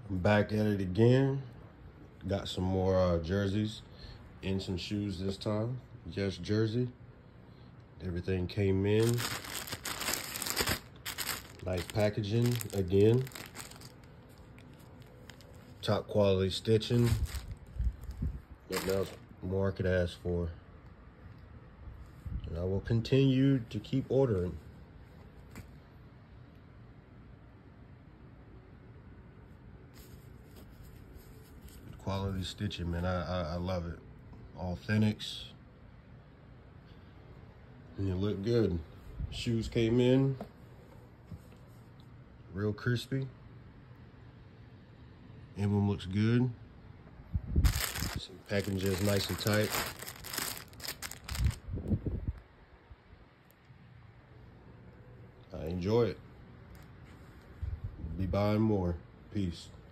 I'm back at it again. Got some more jerseys and some shoes this time. Yes Jersey. Everything came in. Nice packaging again. Top quality stitching. Nothing else more I could ask for. And I will continue to keep ordering. Quality stitching, man. I love it. Authentics. And you look good. Shoes came in. Real crispy. Emblem looks good. Some packaging is nice and tight. I enjoy it. Be buying more. Peace.